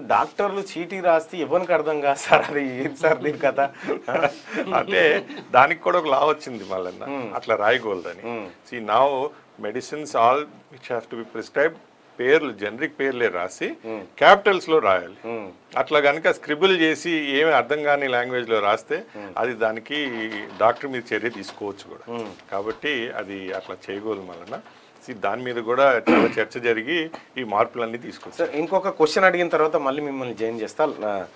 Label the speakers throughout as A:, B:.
A: డాక్టర్లు చీటీ రాస్తే ఎవరికి అర్థం కాదు సార్, అది ఏంటి సార్ దీని కథ?
B: అంటే దానికి కూడా ఒక లా వచ్చింది మళ్ళీ అట్లా రాయకూడదని. See now medicines all which have to be prescribe పేర్లు జనరిక్ పేర్లే రాసి క్యాపిటల్స్ లో రాయాలి. అట్లా కనుక స్క్రిబుల్ చేసి ఏమి అర్థం కాని లాంగ్వేజ్ లో రాస్తే అది దానికి డాక్టర్ మీద చర్య తీసుకోవచ్చు కూడా. కాబట్టి అది అట్లా చేయకూడదు మళ్ళీ. దాని మీద కూడా చాలా చర్చ జరిగి ఈ మార్పులన్నీ తీసుకొచ్చారు.
A: ఇంకొక క్వశ్చన్ అడిగిన తర్వాత మళ్ళీ మిమ్మల్ని జాయిన్ చేస్తా.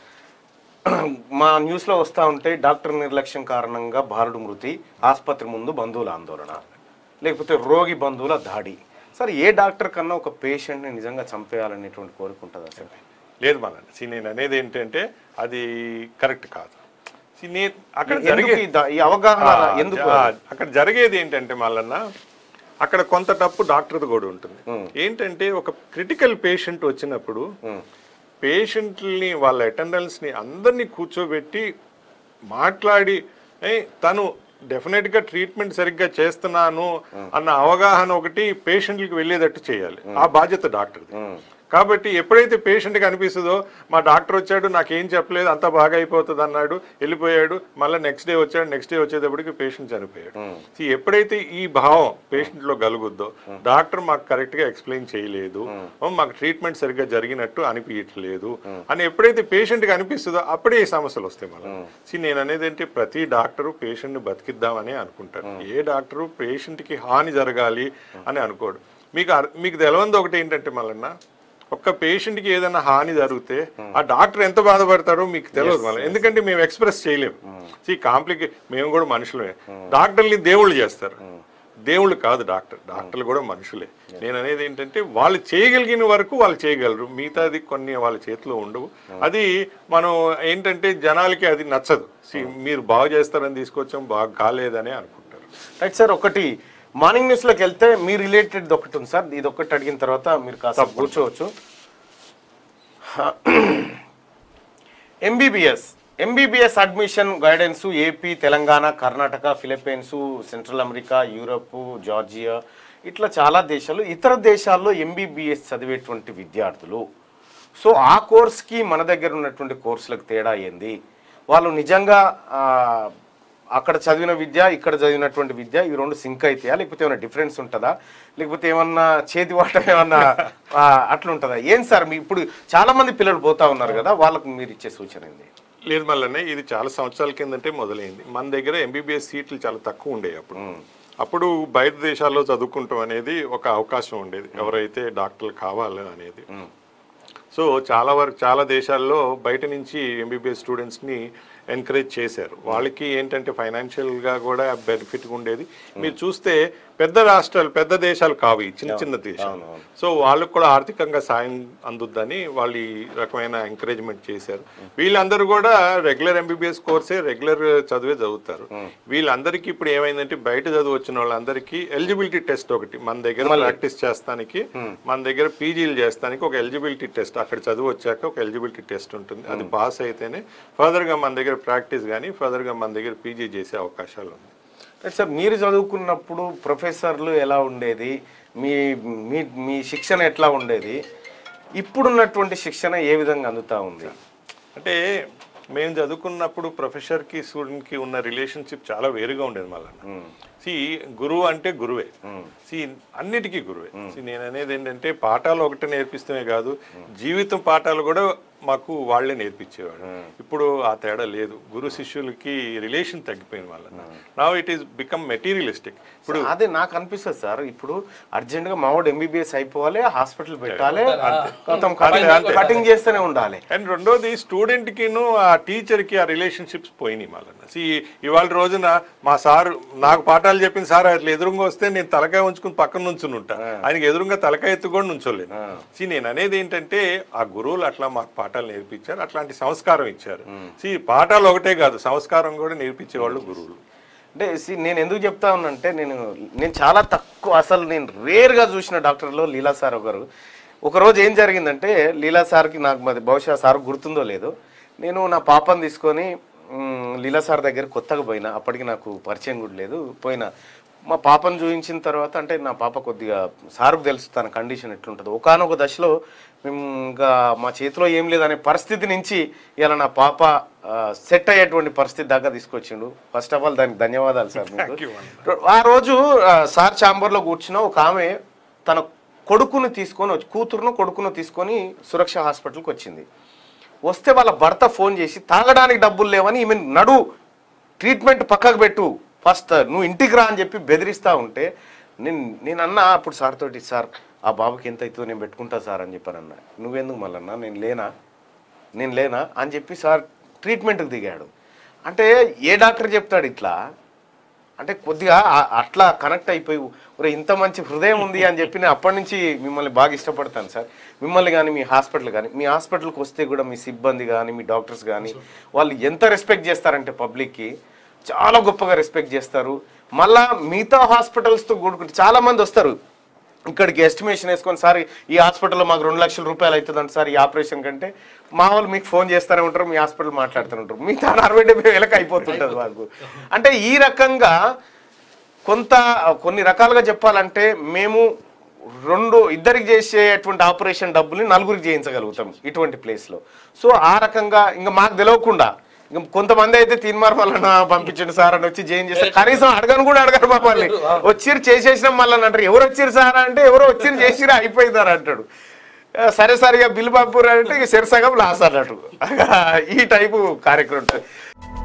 A: మా న్యూస్లో వస్తూ ఉంటే డాక్టర్ నిర్లక్ష్యం కారణంగా బాలుడు మృతి, ఆసుపత్రి ముందు బంధువుల ఆందోళన, లేకపోతే రోగి బంధువుల దాడి. సార్ ఏ డాక్టర్ కన్నా ఒక పేషెంట్ని నిజంగా చంపేయాలనేటువంటి కోరిక ఉంటుందా సార్?
B: లేదు మళ్ళీ నేను అనేది ఏంటంటే అది కరెక్ట్ కాదు. అక్కడ
A: ఈ అవగాహన ఎందుకు?
B: అక్కడ జరిగేది ఏంటంటే మళ్ళీ అక్కడ కొంత తప్పు డాక్టర్ది కూడా ఉంటుంది. ఏంటంటే ఒక క్రిటికల్ పేషెంట్ వచ్చినప్పుడు పేషెంట్ని వాళ్ళ అటెండెన్స్ని అందరినీ కూర్చోబెట్టి మాట్లాడి తను డెఫినెట్గా ట్రీట్మెంట్ సరిగ్గా చేస్తున్నాను అన్న అవగాహన ఒకటి పేషెంట్లకు వెళ్ళేటట్టు చేయాలి. ఆ బాధ్యత డాక్టర్ది. కాబట్టి ఎప్పుడైతే పేషెంట్కి అనిపిస్తుందో మా డాక్టర్ వచ్చాడు నాకేం చెప్పలేదు అంతా బాగా అయిపోతుంది అన్నాడు, వెళ్ళిపోయాడు, మళ్ళీ నెక్స్ట్ డే వచ్చాడు, నెక్స్ట్ డే వచ్చేటప్పటికి పేషెంట్ చనిపోయాడు. ఎప్పుడైతే ఈ భావం పేషెంట్లో కలుగుద్దో డాక్టర్ మాకు కరెక్ట్గా ఎక్స్ప్లెయిన్ చేయలేదు, మాకు ట్రీట్మెంట్ సరిగ్గా జరిగినట్టు అనిపించట్లేదు అని ఎప్పుడైతే పేషెంట్కి అనిపిస్తుందో అప్పుడే ఈ సమస్యలు వస్తాయి. మళ్ళీ నేను అనేది ఏంటి, ప్రతి డాక్టరు పేషెంట్ని బతికిద్దామని అనుకుంటారు. ఏ డాక్టరు పేషెంట్కి హాని జరగాలి అని అనుకోడు. మీకు తెలవంది ఒకటి ఏంటంటే మళ్ళీ ఒక్క పేషెంట్కి ఏదైనా హాని జరిగితే ఆ డాక్టర్ ఎంత బాధపడతారో మీకు తెలియదు మళ్ళీ. ఎందుకంటే మేము ఎక్స్ప్రెస్ చేయలేము. మేము కూడా మనుషులమే. డాక్టర్ని దేవుళ్ళు చేస్తారు, దేవుళ్ళు కాదు డాక్టర్లు కూడా మనుషులే. నేను అనేది ఏంటంటే వాళ్ళు చేయగలిగిన వరకు వాళ్ళు చేయగలరు, మిగతాది కొన్ని వాళ్ళ చేతిలో ఉండవు. అది మనం ఏంటంటే జనాలకి అది నచ్చదు. మీరు బాగు చేస్తారని తీసుకొచ్చాం, బాగా కాలేదని అనుకుంటారు.
A: Right sir. ఒకటి మార్నింగ్ న్యూస్లోకి వెళ్తే మీ రిలేటెడ్ ఒకటి ఉంది సార్, ఇది ఒకటి అడిగిన తర్వాత మీరు కాస్త కూర్చోవచ్చు. MBBS admission guidance AP, Telangana, Karnataka, Philippines, central America, Europe, Georgia, ఇట్లా చాలా దేశాలు, ఇతర దేశాల్లో ఎంబీబీఎస్ చదివేటువంటి విద్యార్థులు. సో ఆ కోర్స్కి మన దగ్గర ఉన్నటువంటి కోర్సులకు తేడా ఏంది? వాళ్ళు నిజంగా అక్కడ చదివిన విద్య, ఇక్కడ చదివినటువంటి విద్య, ఈ రెండు సింక్ అవుతాయా, లేకపోతే ఏమైనా డిఫరెన్స్ ఉంటుందా, లేకపోతే ఏమన్నా చేతి వాటం ఏమన్నా అట్లా ఉంటుందా? ఏం సార్ మీ ఇప్పుడు చాలా మంది పిల్లలు పోతా ఉన్నారు కదా, వాళ్ళకు మీరు ఇచ్చే సూచన ఏంది?
B: లేదు మళ్ళీ ఇది చాలా సంవత్సరాల కిందంటే మొదలైంది. మన దగ్గర ఎంబీబీఎస్ సీట్లు చాలా తక్కువ ఉండేవి. అప్పుడు బయట దేశాల్లో చదువుకుంటాం అనేది ఒక అవకాశం ఉండేది ఎవరైతే డాక్టర్లు కావాలి అనేది. సో చాలా దేశాల్లో బయట నుంచి ఎంబీబీఎస్ స్టూడెంట్స్ని ఎంకరేజ్ చేశారు. వాళ్ళకి ఏంటంటే ఫైనాన్షియల్గా కూడా బెనిఫిట్గా ఉండేది. మీరు చూస్తే పెద్ద రాష్ట్రాలు, పెద్ద దేశాలు కావు, చిన్న చిన్న దేశాలు. సో వాళ్ళకు కూడా ఆర్థికంగా సాయం అందుద్దని వాళ్ళు ఈ రకమైన ఎంకరేజ్మెంట్ చేశారు. వీళ్ళందరూ కూడా రెగ్యులర్ ఎంబీబీఎస్ కోర్సే, రెగ్యులర్ చదివే చదువుతారు. వీళ్ళందరికీ ఇప్పుడు ఏమైందంటే బయట చదువు వచ్చిన వాళ్ళందరికీ ఎలిజిబిలిటీ టెస్ట్ ఒకటి మన దగ్గర ప్రాక్టీస్ చేస్తానికి, మన దగ్గర పీజీలు చేస్తానికి ఒక ఎలిజిబిలిటీ టెస్ట్, అక్కడ చదువు వచ్చాక ఒక ఎలిజిబిలిటీ టెస్ట్ ఉంటుంది. అది పాస్ అయితేనే ఫర్దర్గా మన దగ్గర ప్రాక్టీస్ కానీ ఫర్దర్గా మన దగ్గర పీజీ చేసే అవకాశాలు ఉన్నాయి.
A: సార్ మీరు చదువుకున్నప్పుడు ప్రొఫెసర్లు ఎలా ఉండేది, మీ మీ మీ శిక్షణ ఎట్లా ఉండేది, ఇప్పుడున్నటువంటి శిక్షణ ఏ విధంగా అందుతూ ఉంది?
B: అంటే మేము చదువుకున్నప్పుడు ప్రొఫెసర్కి స్టూడెంట్కి ఉన్న రిలేషన్షిప్ చాలా వేరుగా ఉండేది. మళ్ళీ గురువు అంటే గురువే, అన్నిటికీ గురువే. నేను అనేది ఏంటంటే పాఠాలు ఒకటి నేర్పిస్తమే కాదు, జీవితం పాఠాలు కూడా మాకు వాళ్ళే నేర్పించేవాడు. ఇప్పుడు ఆ తేడా లేదు. గురు శిష్యులకి రిలేషన్ తగ్గిపోయింది వాళ్ళ. Now it is become materialistic.
A: ఇప్పుడు అదే నాకు అనిపిస్తుంది సార్, ఇప్పుడు అర్జెంట్ గా మావాడు ఎంబీబీఎస్ అయిపోవాలి, హాస్పిటల్ పెట్టాలి, కటింగ్ చేస్తూనే ఉండాలి.
B: అండ్ రెండోది స్టూడెంట్ కిను ఆ టీచర్ కి ఆ రిలేషన్షిప్స్ పోయినాయి మళ్ళీ. ఇవాళ రోజున మా సార్ నాకు పాఠాలు చెప్పిన సార్ అట్లా ఎదురుగా వస్తే నేను తలకాయ ఉంచుకుని పక్కన నుంచుని ఉంటా, ఆయనకి ఎదురుగా తలకాయ ఎత్తు కూడా నుంచోలేదు. నేను అనేది ఏంటంటే ఆ గురువులు అట్లా మాకు పాఠాలు నేర్పించారు, అట్లాంటి సంస్కారం ఇచ్చారు. పాఠాలు ఒకటే కాదు, సంస్కారం కూడా నేర్పించేవాళ్ళు గురువులు.
A: అంటే నేను ఎందుకు చెప్తా ఉన్నానంటే నేను చాలా తక్కువ, అసలు నేను రేర్గా చూసిన డాక్టర్లో లీలా సార్ గారు. ఒకరోజు ఏం జరిగిందంటే లీలా సార్కి నాకు మరి బహుశా సార్ గుర్తుందో లేదో, నేను నా పాపను తీసుకొని లీలా సార్ దగ్గర కొత్తగా పోయినా, అప్పటికి నాకు పరిచయం కూడా లేదు, మా పాపను చూపించిన తర్వాత అంటే నా పాప కొద్దిగా సార్కు తెలుసు తన కండిషన్ ఎట్లుంటుందో. ఒకానొక దశలో మేము ఇంకా మా చేతిలో ఏం లేదనే పరిస్థితి నుంచి ఇలా నా పాప సెట్ అయ్యేటువంటి పరిస్థితి దాకా తీసుకొచ్చిండు. ఫస్ట్ ఆఫ్ ఆల్ దానికి ధన్యవాదాలు సార్ మీకు. ఆ రోజు సార్ ఛాంబర్లో కూర్చున్న ఒక ఆమె తన కొడుకును తీసుకొని కూతురును కొడుకును తీసుకొని సురక్ష హాస్పిటల్కి వచ్చింది. వస్తే వాళ్ళ భర్త ఫోన్ చేసి తాగడానికి డబ్బులు లేవని ఈమె నడు ట్రీట్మెంట్ పక్కకు పెట్టు ఫస్ట్ నువ్వు ఇంటికి రా అని చెప్పి బెదిరిస్తూ ఉంటే నేను అన్నా అప్పుడు సార్ తోటి, సార్ ఆ బాబుకి ఎంత అవుతుందో నేను పెట్టుకుంటా సార్ అని చెప్పాను. అన్న నువ్వెందుకు మళ్ళన్నా నేను లేనా అని చెప్పి సార్ ట్రీట్మెంట్కి దిగాడు. అంటే ఏ డాక్టర్ చెప్తాడు ఇట్లా? అంటే కొద్దిగా అట్లా కనెక్ట్ అయిపోయి ఒరే ఇంత మంచి హృదయం ఉంది అని చెప్పి నేను అప్పటి నుంచి మిమ్మల్ని బాగా ఇష్టపడతాను సార్. మిమ్మల్ని కానీ మీ హాస్పిటల్ కానీ, మీ హాస్పిటల్కి వస్తే కూడా మీ సిబ్బంది కానీ మీ డాక్టర్స్ కానీ వాళ్ళు ఎంత రెస్పెక్ట్ చేస్తారంటే పబ్లిక్కి చాలా గొప్పగా రెస్పెక్ట్ చేస్తారు. మళ్ళా మిగతా హాస్పిటల్స్తో కూడుకుంటే చాలామంది వస్తారు ఇక్కడికి ఎస్టిమేషన్ వేసుకొని, సార్ ఈ హాస్పిటల్లో మాకు 2 లక్షల రూపాయలు అవుతుందంట సార్ ఈ ఆపరేషన్ కంటే. మా వాళ్ళు మీకు ఫోన్ చేస్తూనే ఉంటారు, మీ హాస్పిటల్ మాట్లాడుతూనే ఉంటారు, మిగతా 60,000 అయిపోతుంటుంది మాకు. అంటే ఈ రకంగా కొన్ని రకాలుగా చెప్పాలంటే మేము ఇద్దరికి చేసేటువంటి ఆపరేషన్ డబ్బుల్ని 4గురికి చేయించగలుగుతాం ఇటువంటి ప్లేస్లో. సో ఆ రకంగా ఇంకా మాకు తెలియకుండా ఇంకా కొంతమంది అయితే తీన్మార్ మళ్ళీ పంపించండి సార్ అని వచ్చి జైన్ చేస్తారు. కనీసం అడగను మమ్మల్ని. వచ్చిరు చేసేసినాం మళ్ళీ అంటారు. ఎవరు వచ్చిరు సార్ అంటే ఎవరో వచ్చిరు చేసిరా అయిపోయిందారు అంటాడు. సరే సరిగా బిల్లు పంపురా అంటే ఇక సరిసగం లాస్ అన్నట్టు ఈ టైపు కార్యక్రమం ఉంటుంది.